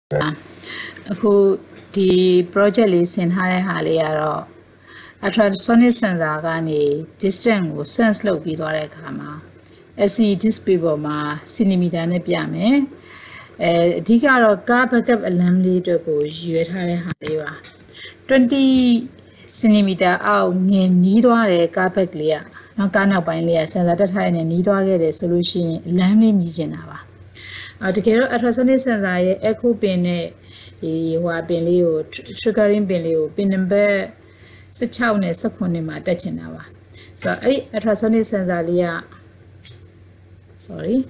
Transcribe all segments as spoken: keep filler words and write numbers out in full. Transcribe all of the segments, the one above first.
အခုဒီ project လေးဆင်ထားတဲ့ဟာလေးကတော့ ultrasonic sensor ကနေ distance ကို sense လုပ်ပြီးသွားတဲ့အခါမှာ L C D display ပေါ်မှာ centimeter နဲ့ပြမယ်အဲအဓိကတော့ car backup alarm လေးအတွက်ကိုရွေးထားတဲ့ဟာလေးပါtwenty centimeter အောက်ငယ်နီးသွားတဲ့ car back လေးอ่ะနော်ကားနောက်ပိုင်းလေးอ่ะ sensor တက်ထားတဲ့နီးသွားခဲ့တယ်ဆိုလို့ရှိရင် alarm လေးမြည်ကျင်တာပါအဲတကယ်တော့ ultrasonic sensor ရဲ့ echo pin နဲ့ဒီဟိုပင်လေးကို triggering pin လေးကို pin number sixteenနဲ့seventeenမှာတက်ချင်တာပါဆိုတော့အဲ့ ultrasonic sensor လေးက sorry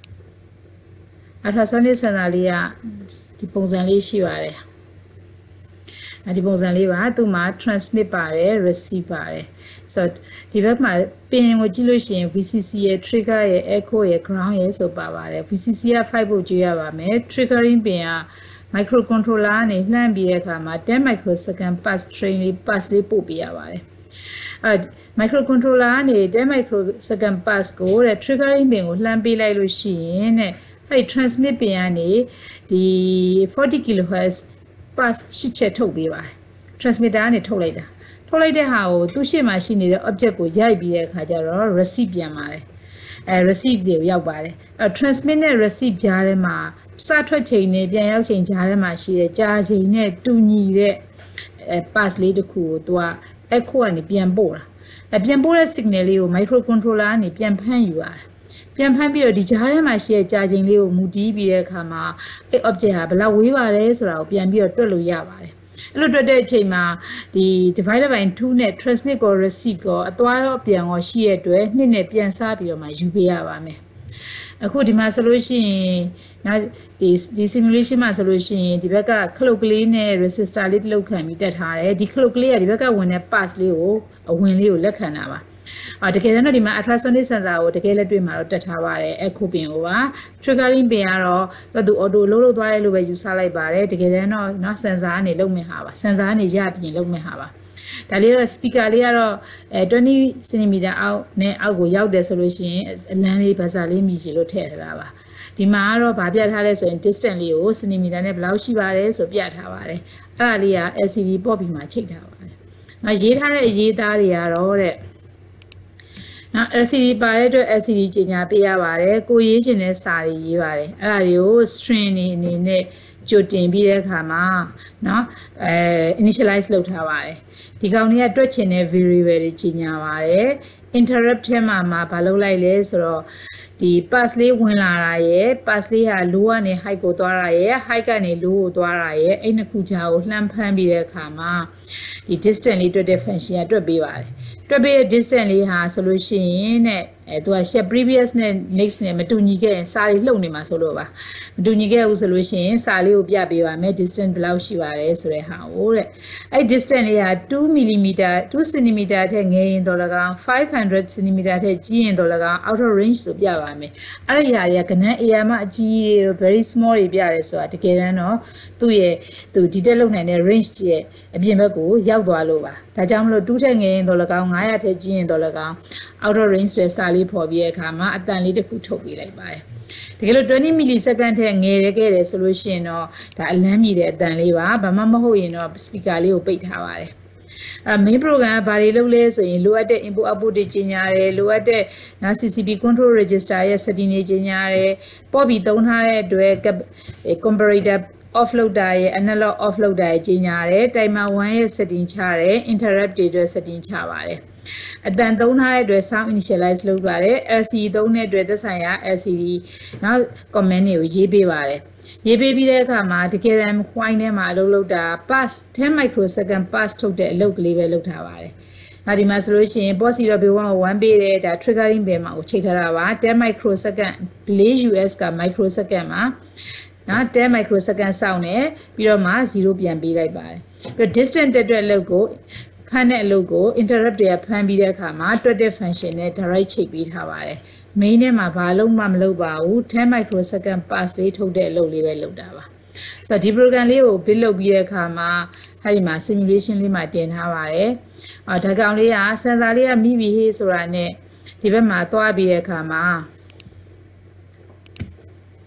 ultrasonic sensor လေးကဒီပုံစံလေးရှိပါတယ်အဲဒီပုံစံလေးပါသူ့မှာ transmit ပါတယ် receive ပါတယ်ဆိုတော့ဒီဘက်မှာ pin ကိုကြည့်လို့ရှိရင် V C C ရဲ့ trigger ရဲ့ echo ရဲ့ ground ရဲ့ဆိုပါပါတယ် V C C ကfive volt ကြည့်ရပါမယ် triggering pin ကmicrocontroller နဲ့လှမ်းပြီးတဲ့အခါမှာten microsecond pass train လေး pass လေးပို့ပေးရပါတယ်အဲ microcontroller ကနေ ten microsecond pass ကိုတဲ့ triggering pin ကိုလှမ်းပေးလိုက်လို့ရှိရင်တဲ့အဲဒီ transmit pin ကနေဒီ forty kilohertz pass ရှစ်ချက်ထုတ်ပေးပါတယ် transmitter ကနေထုတ်လိုက်တာထုတ်လိုက်တဲ့ဟာကိုသူ့ရှေ့မှာရှိနေတဲ့ object ကိုရိုက်ပြီးတဲ့အခါကျတော့ receive ပြန်ပါတယ်အဲ receive တွေရောက်ပါတယ်အဲ transmit နဲ့ receive ကြားထဲမှာစထွက်ချိန်နဲ့ပြန်ရောက်ချိန်ကြားထဲမှာရှိတဲ့ကြာချိန်နဲ့တူညီတဲ့အဲ pass လေးတစ်ခုကိုသူက echo ကနေပြန်ပို့တာအဲပြန်ပို့တဲ့ signal လေးကို microcontroller ကနေပြန်ဖမ်းယူရတာပြန်ဖမ်းပြီးတော့ဒီကြားထဲမှာရှိတဲ့ကြာချိန်လေးကိုမူတည်ပြီးတဲ့အခါမှာအဲ object ဟာဘယ်လောက်ဝေးပါတယ်ဆိုတာကိုပြန်ပြီးတော့တွက်လို့ရပါတယ်အဲ့လိုတွက်တဲ့အချိန်မှာဒီ divided by two နဲ့ transmit ကို receive ကိုအသွားရောပြန်ရောရှိရတဲ့အတွက်နှစ်နဲ့ပြန်စားပြီးတော့မှယူပေးရပါမယ်အခုဒီမှာဆိုလို့ရှိရင်နော်ဒီဒီ simulation မှာဆိုလို့ရှိရင်ဒီဘက်ကခလုတ်ကလေးနဲ့ resistor လေးတစ်လောက်ခံပြီးတက်ထားတယ်ဒီခလုတ်ကလေးကဒီဘက်ကဝင်တဲ့ pass လေးကိုအဝင်လေးကိုလက်ခံတာပါအော်တကယ်တော့ဒီမှာ ultrasonic sensor ကိုတကယ်လက်တွေ့မှာတော့တက်ထားပါတယ် echo pin ကိုပါ triggering pin ကတော့သူ auto လုံးလုံးသွားရဲလို့ပဲယူဆလိုက်ပါတယ်တကယ်တော့နော် sensor ကနေလုံးမဲ့ဟာပါ sensor ကနေရပြီးလုံးမဲ့ဟာပါဒါလေးတော့ speaker လေးကတော့အဲtwenty centimeter အောက်နဲ့အောက်ကိုရောက်တယ်ဆိုလို့ရှိရင်အလန်းလေးဘဇာလေးမြည်ချလို့ထည့်ထားတာပါဒီမှာကတော့ဗာပြထားလဲဆိုရင် distance လေးကို centimeter နဲ့ဘယ်လောက်ရှိပါတယ်ဆိုပြထားပါတယ်အဲ့ဒါလေးက L C D ပေါ့ပြီးမှချိန်ထားပါတယ်နောက်ရေးထားတဲ့အရေးသားတွေကတော့တဲ့နော် L C D ပါတဲ့အတွက် L C D ကြီးညာပေးရပါတယ်ကိုရေးချင်တဲ့စာတွေရေးပါတယ်အဲ့ဒါတွေကို string နေအနေနဲ့ကြိုတင်ပြီးတဲ့အခါမှာနော်အဲ initialize လုပ်ထားပါတယ်ဒီကောင်လေးကတွက်ချင်တဲ့ variable တွေကြီးညာပါတယ် interrupt ထဲမှာမှာဘာလုပ်လိုက်လဲဆိုတော့ဒီ pass လေးဝင်လာတာရယ် pass လေးဟာ low ကနေ high ကိုသွားတာရယ် high ကနေ low ကိုသွားတာရယ်အဲ့နှစ်ခုကြားကိုလှမ်းဖမ်းပြီးတဲ့အခါမှာဒီ distance လေးတွက်တဲ့ function ကတွက်ပေးပါတယ်တွက်ပေးတဲ့ distance လေးဟာဆိုလို့ရှိရင်တဲ့အဲသူက share previous နဲ့ next နဲ့မတူညီခဲ့ရင်စာလေးလှုပ်နေမှာဆိုလို့ပါမတူညီခဲ့ဘူးဆိုလို့ရှိရင်စာလေးကိုပြပေးပါမယ် distance ဘယ်လောက်ရှိပါတယ်ဆိုတဲ့ဟာကိုတဲ့အဲ distance လေးဟာtwo millimeter two centimeter ထက်ငယ်ရင်တော့၎င်းfive hundred centimeter ထက်ကြီးရင်တော့၎င်း out of range ဆိုပြပါမယ်အဲ့ဒီဟာတွေကကဏ္ဍ area မှာအကြီးတွေ very small တွေပြရဲဆိုတာတကယ်တမ်းတော့သူ့ရဲ့သူ detail လုပ်နိုင်တဲ့ range ရဲ့အပြင်ဘက်ကိုရောက်သွားလို့ပါဒါကြောင့်မလို့twoထက်ငယ်ရင်တော့၎င်းfive hundredထက်ကြီးရင်တော့၎င်း out of range ဆိုတဲ့စာလေးပေါ်ပြီးတဲ့အခါမှာအတန်လေးတစ်ခုထုတ်ပေးလိုက်ပါတယ်တကယ်လို့twenty millisecond ထက်ငယ်ခဲ့တယ်ဆိုလို့ရှိရင်တော့ဒါအလန်းမြည်တဲ့အတန်လေးပါဘာမှမဟုတ်ရင်တော့ speaker လေးကိုပိတ်ထားပါတယ်အဲ main program ကဘာတွေလုပ်လဲဆိုရင်လိုအပ်တဲ့ input output တွေကြီးညာတယ်လိုအပ်တဲ့နော် C C P control register ရဲ့ setting တွေကြီးညာတယ်ပေါ့ပြီးသုံးထားတဲ့အတွက် comparator off လုပ်တာရဲ့ analog off လုပ်တာရဲ့ကြီးညာတယ် timer one ရဲ့ setting ချတယ် interrupt တွေအတွက် setting ချပါတယ်အတန်သုံးထားတဲ့အတွက် sound initialize လုပ်ပါတယ် L C D သုံးတဲ့အတွက်သက်ဆိုင်ရာ L C D နောက် comment တွေကိုရေးပေးပါတယ်ရေးပေးပြီးတဲ့အခါမှာတကယ်တမ်း white ထဲမှာအလုပ်လုပ်တာ pass ten microsecond pass ထုတ်တဲ့အလုပ်ကလေးပဲလုပ်ထားပါတယ်နောက်ဒီမှာဆိုလို့ရှိရင် port zero b one ကိုoneပေးတယ်ဒါ triggering pin မှာကိုချိန်ထားတာပါten microsecond delay U S က microsecond မှာနော်ten microsecond စောင့်နေပြီးတော့မှzeroပြန်ပေးလိုက်ပါတယ်ပြီးတော့ distance တက်တဲ့အလုပ်ကိုဖမ်းတဲ့အလုပ်ကို interrupt တွေကဖမ်းပြီးတဲ့အခါမှာတွက်တဲ့ function နဲ့ direct ချိန်ပေးထားပါတယ် main ထဲမှာဘာလုံးမှမလုပ်ပါဘူးten microsecond pass လေးထုတ်တဲ့အလုပ်လေးပဲလုပ်တာပါဆိုတော့ဒီ program လေးကို build လုပ်ပြီးတဲ့အခါမှာအဲဒီမှာ simulation လေးမှာတင်ထားပါတယ်အော်ဒါကောင်လေးက sensor လေးကမိပြီဟေးဆိုတာနဲ့ဒီဘက်မှာသွားပြီးတဲ့အခါမှာ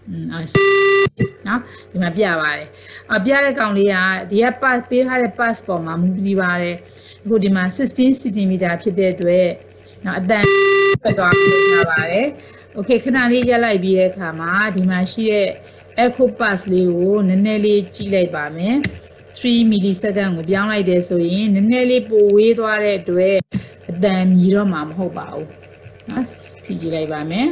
อืมနော်ဒီမှာပြပါတယ်အပြတဲ့ကောင်လေးကဒီက pass ပေးထားတဲ့ pass ပေါ်မှာမူတည်ပါတယ်အခုဒီမှာsixteen centimeter ဖြစ်တဲ့အတွက်နော်အတန်ပတ်သွားထားပါတယ်โอเคခဏလေးရက်လိုက်ပြီးတဲ့အခါမှာဒီမှာရှိတဲ့ echo pass လေးကိုနည်းနည်းလေးကြည့်လိုက်ပါမယ်three millisecond ကိုပြောင်းလိုက်တယ်ဆိုရင်နည်းနည်းလေးပိုဝေးသွားတဲ့အတွက်အတန်မြည်တော့မှာမဟုတ်ပါဘူးနော်ဖြည့်ကြည့်လိုက်ပါမယ်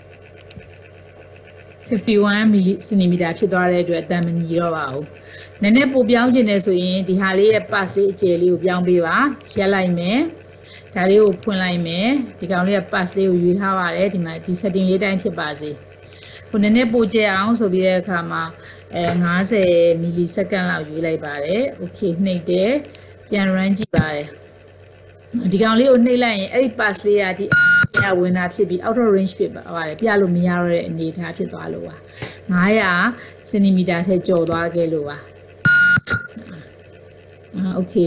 fifty-one centimeter ဖြစ်သွားတဲ့အတွက်အတန်မမြည်တော့ပါဘူးနည်းနည်းပိုပြောင်းခြင်းနဲ့ဆိုရင်ဒီဟာလေးရဲ့ pass လေးအကျယ်လေးကိုပြောင်းပေးပါရက်လိုက်မယ်ဒါလေးကိုဖွင့်လိုက်မယ်ဒီကောင်လေးက pass လေးကိုယူထားပါတယ်ဒီမှာဒီ setting လေးတိုင်းဖြစ်ပါစေခုနည်းနည်းပိုကျအောင်ဆိုပြီးတဲ့အခါမှာအဲfifty millisecond လောက်ယူလိုက်ပါတယ် okay နှိပ်တယ်ပြန် run ကြည့်ပါတယ်ဒီကောင်လေးကိုနှိပ်လိုက်ရင်အဲ့ဒီ pass လေးကဒီအဝင်တာဖြစ်ပြီး out of range ဖြစ်ပါတယ်ပြလို့မရတော့တဲ့အနေအထားဖြစ်သွားလို့ပါfive hundred centimeter ထဲကျော်သွားခဲ့လို့ပါအာ okay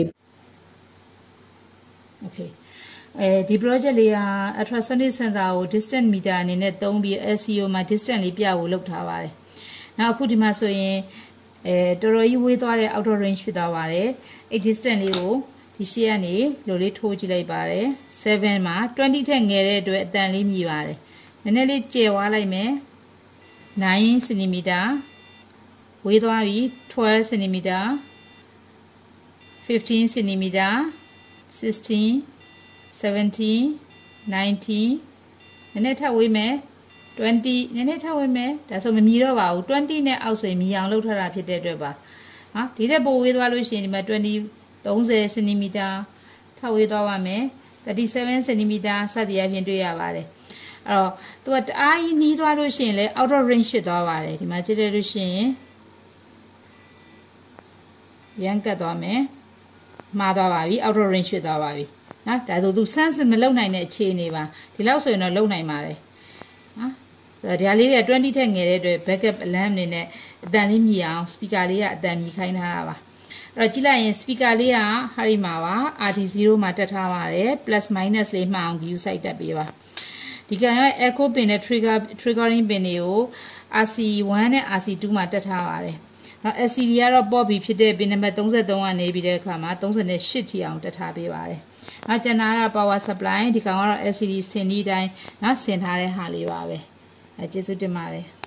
okay အဲဒီ project လေးက ultrasonic sensor ကို distance meter အနေနဲ့သုံးပြီး L C O မှာ distance လေးပြဖို့လုပ်ထားပါတယ်နောက်အခုဒီမှာဆိုရင်အဲတော်တော်ကြီးဝေးသွားတဲ့ out of range ဖြစ်သွားပါတယ်အဲ distance လေးကိုဒီရှေ့ကနေလိုလေးထိုးကြည့်လိုက်ပါတယ်sevenမှာtwentyထက်ငယ်တဲ့အတွက်အတန်လေးမြည်ပါတယ်နည်းနည်းလေးကျယ်သွားလိုက်မယ်nine centimeter ဝေးသွားပြီtwelve centimeter fifteen centimeter sixteen seventeen nineteen နည်းနည်းထပ်ဝေးမယ်twentyနည်းနည်းထပ်ဝေးမယ်ဒါဆိုမမြည်တော့ပါဘူးtwentyနဲ့အောက်ဆိုရင်မြည်အောင်လုပ်ထားတာဖြစ်တဲ့အတွက်ပါဟာဒီတက်ပိုဝေးသွားလို့ရှိရင်ဒီမှာtwenty thirty centimeter ထပ်ဝေးသွားပါမယ်thirty-seven centimeter စသည်အပြင်တွေ့ရပါတယ်အဲ့တော့သူကတအားကြီးနီးသွားလို့ရှိရင်လည်း out of range ဖြစ်သွားပါတယ်ဒီမှာကြည့်ရလို့ရှိရင်ရန်ကတ်သွားမယ်မှားသွားပါပြီ out of range ဖြစ်သွားပါပြီနော်ဒါဆိုသူ sense မလုံနိုင်တဲ့အခြေအနေပါဒီလောက်ဆိုရင်တော့လုံနိုင်ပါတယ်နော်ဒါလေးတွေကtwentyထက်ငယ်တဲ့အတွက် backup alarm အနေနဲ့အတန်လေးမြည်အောင် speaker လေးကအတန်မြည်ခိုင်းထားတာပါအဲ့တော့ကြည့်လိုက်ရင် speaker လေးကဟာဒီမှာပါ R D zero မှာတက်ထားပါတယ် plus minus လေးမှအောင် view site တက်ပေးပါဒီကံရဲ့ echo pin နဲ့ trigger triggering pin တွေကို R C one နဲ့ R C two မှာတက်ထားပါတယ်နော် L C D ကတော့ပေါ့ပြီးဖြစ်တဲ့ pin နံပါတ်thirty-threeကနေပြီးတဲ့အခါမှာthirty-eightထိအောင်တက်ထားပေးပါတယ်နောက်ကျန်တာက power supply ဒီကောင်ကတော့ L C D စင်ဒီတိုင်းနော်ဆင်ထားတဲ့ဟာလေးပါပဲအဲကျေးဇူးတင်ပါတယ်